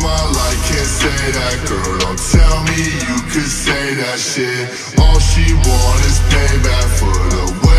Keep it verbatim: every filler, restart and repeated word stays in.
my life, can't say that. Girl, don't tell me you could say that shit. All she want is payback for the way